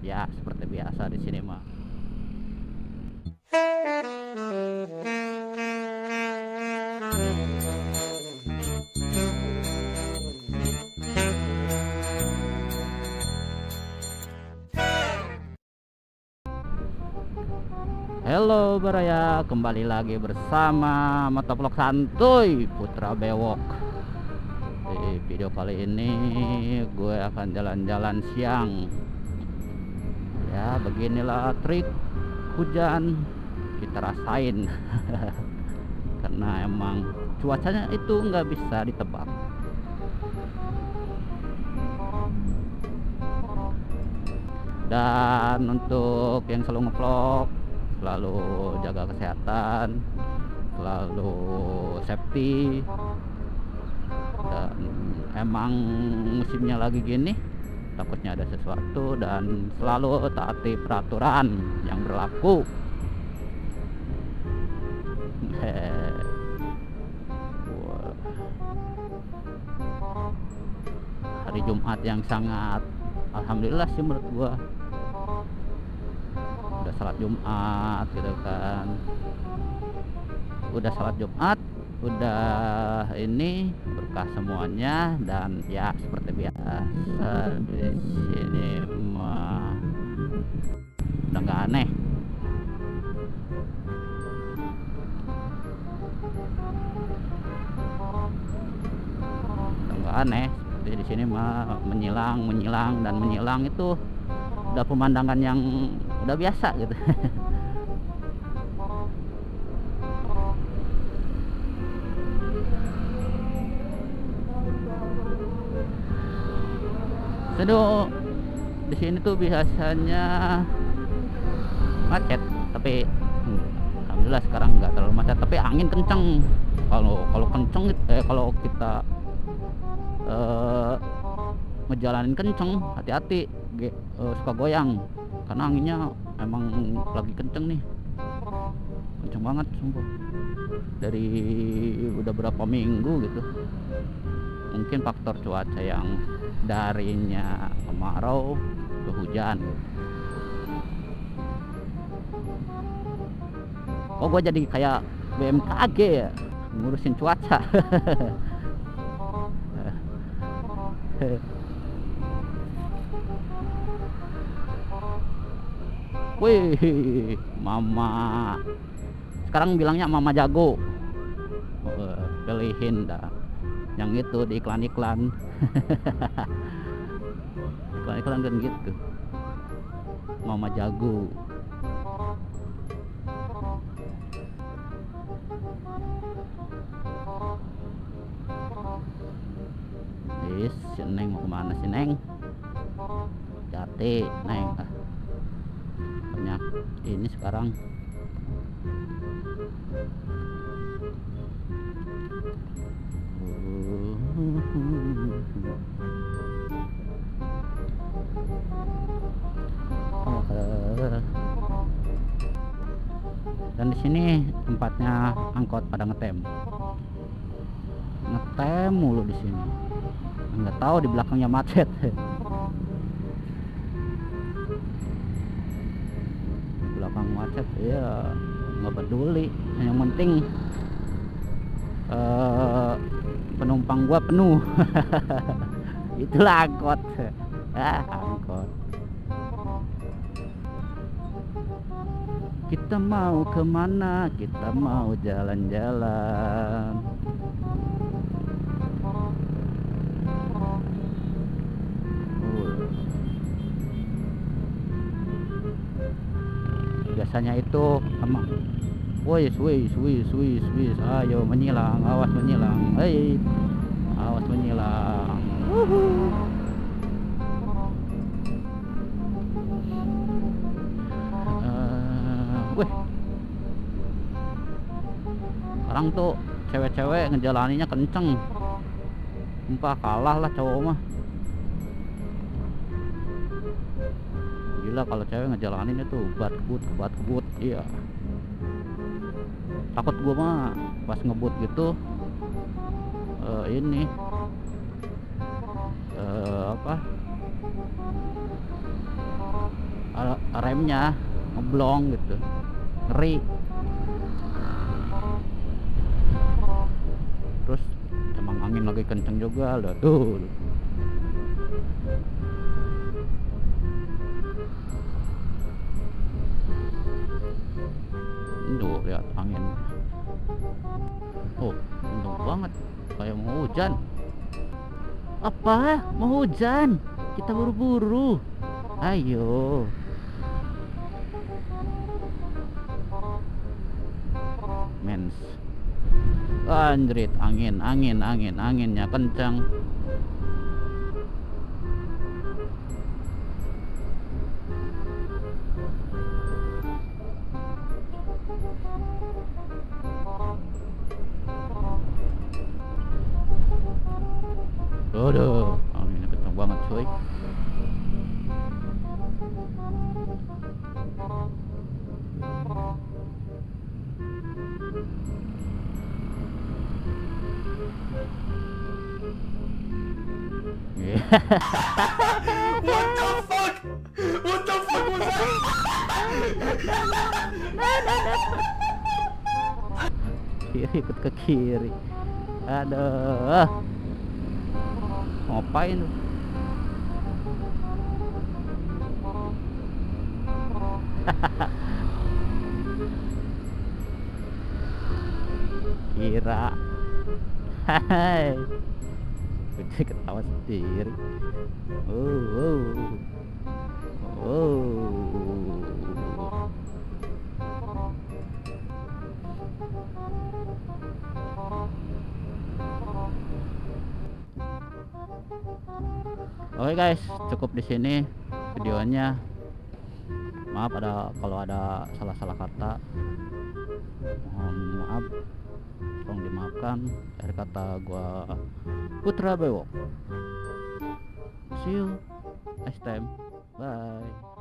ya seperti biasa di sini mah. Halo Baraya, kembali lagi bersama Motovlog Santuy Putra Bewok. Di video kali ini gue akan jalan-jalan siang. Ya beginilah trik hujan kita rasain. Karena emang cuacanya itu nggak bisa ditebak. Dan untuk yang selalu ngevlog, selalu jaga kesehatan, selalu safety. Dan emang musimnya lagi gini, takutnya ada sesuatu, dan selalu taati peraturan yang berlaku. Hari Jumat yang sangat alhamdulillah sih menurut gua, udah salat Jumat gitu kan, udah salat Jumat, udah ini berkah semuanya. Dan ya seperti biasa di sini mah udah nggak aneh. Udah nggak aneh seperti di sini mah, menyilang dan menyilang itu udah pemandangan yang udah biasa gitu. Seduh, di sini tuh biasanya macet, tapi alhamdulillah sekarang nggak terlalu macet. Tapi angin kenceng. Kalau kenceng, kalau kita ngejalanin kenceng, hati-hati, suka goyang karena anginnya emang lagi kenceng nih, kenceng banget sumpah. Dari udah berapa minggu gitu, mungkin faktor cuaca yang darinya kemarau ke hujan. Oh, gue jadi kayak BMKG ya, ngurusin cuaca. Wih, mama, sekarang bilangnya mama jago. Pilihin dah yang itu di iklan-iklan. Iklan-iklan kan gitu, mama jago. Si Neng mau kemana sih Neng? Jati Neng. Banyak ini sekarang. Dan di sini tempatnya angkot pada ngetem mulu di sini. Nggak tahu di belakangnya macet. Di belakang macet ya nggak peduli, yang penting penumpang gua penuh. Itulah angkot. Angkot. Kita mau kemana? Kita mau jalan-jalan. Biasanya itu sama, wis, ayo menyilang, awas menyilang, awas menyilang. Wih, sekarang tuh cewek-cewek ngejalaninya kenceng, sumpah kalah lah cowok mah. Gila kalau cewek ngejalanin itu bat kebut. Iya, takut gua mah pas ngebut gitu. Ini apa remnya ngeblong gitu, ngeri. Terus emang angin lagi kenceng juga loh tuh. Tuh lihat angin. Oh, untung banget kayak mau hujan. Apa? Mau hujan? Kita buru-buru. Ayo. Mens. Anjrit, anginnya kencang. Aduh, anginnya kencang banget cuy. What the fuck? What the fuck was that? Kiri, ikut ke kiri. Aduh, ngapain lu? Kira. Hai, gue ketawa sendiri. Oke guys, cukup di sini videonya. Maaf kalau ada salah-salah kata. Mohon maaf, tolong dimaafkan. Dari kata gua Putra Bewok. See you next time. Bye.